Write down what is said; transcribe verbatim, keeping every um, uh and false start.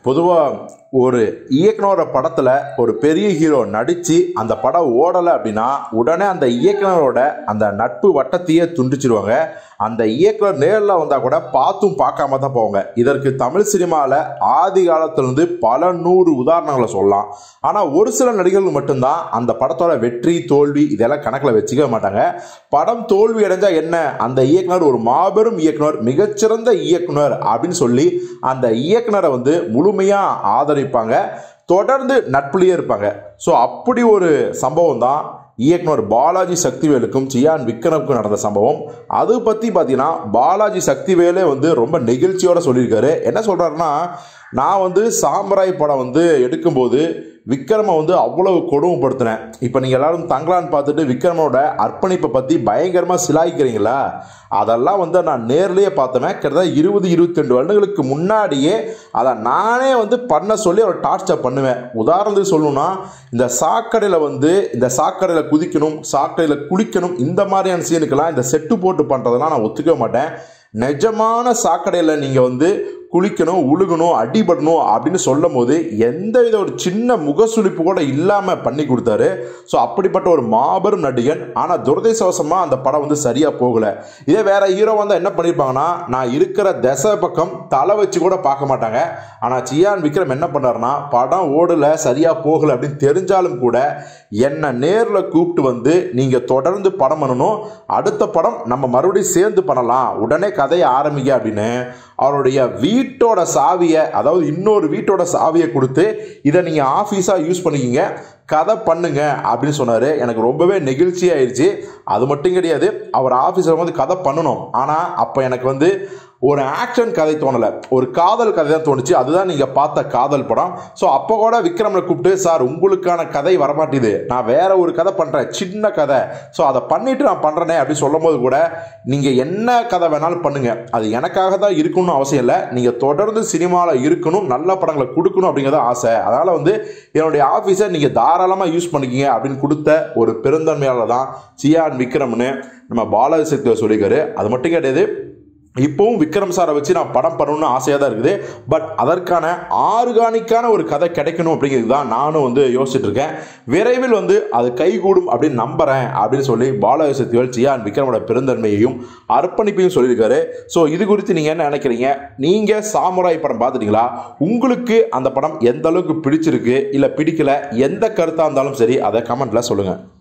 பொதுவாக ஒரு இயக்குனரோட படத்தில் ஒரு பெரிய ஹீரோ நடித்து அந்த படம் ஓடலை அப்படின்னா உடனே அந்த இயக்குனரோட அந்த நட்பு வட்டத்தையே துண்டிச்சிருவாங்க. அந்த இயக்குனர் நேரில் வந்தால் கூட பார்த்தும் பார்க்காம தான் போவாங்க. இதற்கு தமிழ் சினிமாவில் ஆதி காலத்திலிருந்து பல நூறு உதாரணங்களை சொல்லலாம். ஆனால் ஒரு சில நடிகர்கள் மட்டும்தான் அந்த படத்தோட வெற்றி தோல்வி இதெல்லாம் கணக்கில் வச்சுக்க மாட்டாங்க. படம் தோல்வி அடைஞ்சால் என்ன, அந்த இயக்குனர் ஒரு மாபெரும் இயக்குனர், மிகச்சிறந்த இயக்குனர் அப்படின்னு சொல்லி அந்த இயக்குனரை வந்து முழுமையாக ஆதரிப்பாங்க, தொடர்ந்து நட்புலேயே இருப்பாங்க. ஸோ அப்படி ஒரு சம்பவம் தான் இயக்குனர் பாலாஜி சக்திவேலுக்கும் சியான் விக்ரமுக்கும் நடந்த சம்பவம். அது பற்றி பார்த்தீங்கன்னா பாலாஜி சக்திவேலே வந்து ரொம்ப நெகிழ்ச்சியோட சொல்லியிருக்காரு. என்ன சொல்கிறாருன்னா, நான் வந்து சாம்பராய் படம் வந்து எடுக்கும்போது விக்ரமை வந்து அவ்வளவு கொடுமைப்படுத்தினேன். இப்போ நீங்கள் எல்லாரும் தங்கலான்னு பார்த்துட்டு விக்ரமோட அர்ப்பணிப்பை பற்றி பயங்கரமாக சிலாய்க்கிறீங்களா, அதெல்லாம் வந்து நான் நேர்லேயே பார்த்தேன். கிட்டத்தட்ட இருபது இருபத்தி ரெண்டு வருடங்களுக்கு முன்னாடியே அதை நானே வந்து பண்ண சொல்லி அவர் டார்ச்சர் பண்ணுவேன். உதாரணத்துக்கு சொல்லணும்னா, இந்த சாக்கடையில் வந்து இந்த சாக்கடையில் குதிக்கணும், சாக்கடையில் குளிக்கணும், இந்த மாதிரியான சீனுக்கெல்லாம் இந்த செட்டு போட்டு பண்ணுறதெல்லாம் நான் ஒத்துக்க மாட்டேன். நிஜமான சாக்கடையில் நீங்கள் வந்து குளிக்கணும், உழுகணும், அடிபடணும் அப்படின்னு சொல்லும் போது எந்த வித ஒரு சின்ன முகசுளிப்பு கூட இல்லாமல் பண்ணி கொடுத்தாரு. ஸோ அப்படிப்பட்ட ஒரு மாபெரும் நடிகன். ஆனால் துரதிர்ஷ்டவசமாக அந்த படம் வந்து சரியாக போகலை. இதே வேற ஹீரோ வந்து என்ன பண்ணியிருப்பாங்கன்னா, நான் இருக்கிற திசை பக்கம் தலை வச்சு கூட பார்க்க மாட்டாங்க. ஆனால் சியான் விக்ரம் என்ன பண்ணாருன்னா, படம் ஓடலை, சரியாக போகலை அப்படின்னு தெரிஞ்சாலும் கூட என்னை நேரில் கூப்பிட்டு வந்து நீங்கள் தொடர்ந்து படம் பண்ணணும், அடுத்த படம் நம்ம மறுபடியும் சேர்ந்து பண்ணலாம், உடனே கதையை ஆரம்பிங்க அப்படின்னு அவருடைய வீட்டோட சாவியை, அதாவது இன்னொரு வீட்டோட சாவியை கொடுத்து இதை நீங்கள் ஆஃபீஸாக யூஸ் பண்ணிக்கிங்க, கதை பண்ணுங்க அப்படின்னு சொன்னார். எனக்கு ரொம்பவே நெகிழ்ச்சி ஆயிடுச்சு. அது மட்டும் கிடையாது, அவர் ஆஃபீஸில் வந்து கதை பண்ணணும். ஆனால் அப்போ எனக்கு வந்து ஒரு ஆக்ஷன் கதை தோணலை, ஒரு காதல் கதை தான் தோணுச்சு. அதுதான் நீங்கள் பார்த்த காதல் படம். ஸோ அப்போ கூட விக்ரமனை கூப்பிட்டு, சார் உங்களுக்கான கதை வரமாட்டேது, நான் வேற ஒரு கதை பண்ணுறேன், சின்ன கதை, ஸோ அதை பண்ணிட்டு நான் பண்ணுறேனே அப்படின்னு சொல்லும் போது கூட, நீங்கள் என்ன கதை வேணாலும் பண்ணுங்க, அது எனக்காக தான் இருக்கணும்னு அவசியம் இல்லை, நீங்கள் தொடர்ந்து சினிமாவில் இருக்கணும், நல்ல படங்களை கொடுக்கணும் அப்படிங்கிறத ஆசை. அதனால் வந்து என்னுடைய ஆஃபீஸை நீங்கள் தாராளமாக யூஸ் பண்ணிக்கிங்க அப்படின்னு கொடுத்த ஒரு பெருந்தன்மையாளர் தான் சியான் விக்ரம்னு நம்ம பாலாஜி சக்திவேல் சொல்லியிருக்காரு. அது மட்டும் கிடையாது, இப்போவும் விக்ரம் சாரை வச்சு நான் படம் பண்ணணும்னு ஆசையாக தான் இருக்குது. பட் அதற்கான ஆர்கானிக்கான ஒரு கதை கிடைக்கணும் அப்படிங்கிறது தான் நானும் வந்து யோசிச்சுட்டு இருக்கேன். விரைவில் வந்து அது கைகூடும் அப்படின்னு நம்புறேன் அப்படின்னு சொல்லி பாலாஜி சக்திவேல் சியான் விக்ரமோட பெருந்தன்மையையும் அர்ப்பணிப்பையும் சொல்லியிருக்காரு. ஸோ இது குறித்து நீங்கள் என்ன நினைக்கிறீங்க? நீங்கள் சாமுராய் படம் பார்த்துட்டீங்களா? உங்களுக்கு அந்த படம் எந்த அளவுக்கு பிடிச்சிருக்கு இல்லை பிடிக்கல, எந்த கருத்தாக இருந்தாலும் சரி அதை கமெண்ட்டில் சொல்லுங்கள்.